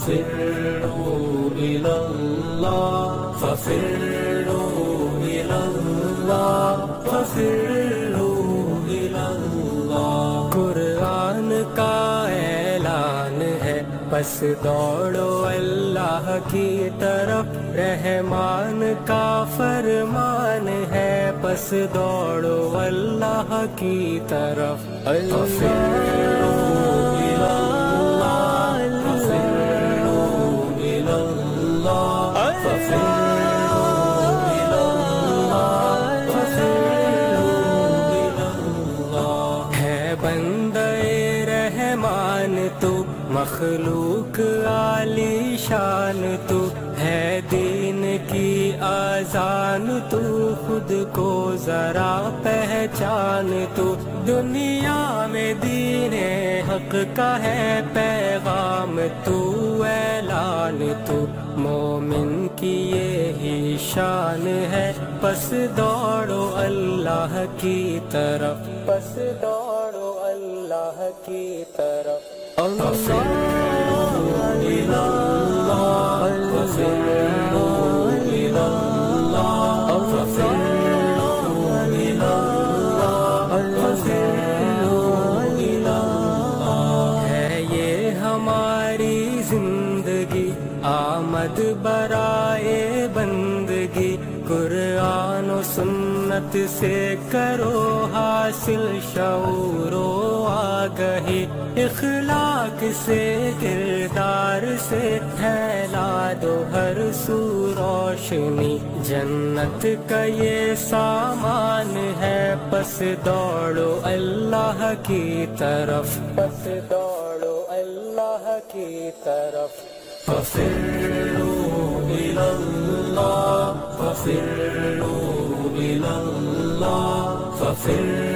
ففروا إلى الله ففروا إلى الله ففروا إلى الله۔ قرآن کا اعلان ہے بس دوڑو اللہ کی طرف، رحمان کا فرمان ہے بس دوڑو اللہ کی طرف۔ تو مخلوق عالی شان تو ہے، دین کی اذان تو خود کو ذرا پہچان تو، دنیا میں دین حق کا ہے پیغام تو اعلان تو، مومن کی یہی شان ہے پس دوڑو اللہ کی طرف، پس دوڑو اللہ کی طرف۔ ففروا إلى الله ففروا إلى الله ففروا إلى الله ففروا إلى الله۔ ہے یہ ہماری زندگی آمد برائے بندگی، قرآن و سنت سے کرو حاصل شعور و آگہی، اخلاق سے کردار سے پھیلا دو ہر سو روشنی، جنت کا یہ سامان ہے پس دوڑو اللہ کی طرف، پس دوڑو اللہ کی طرف۔ ففروا إلى الله ففروا إلى الله ففروا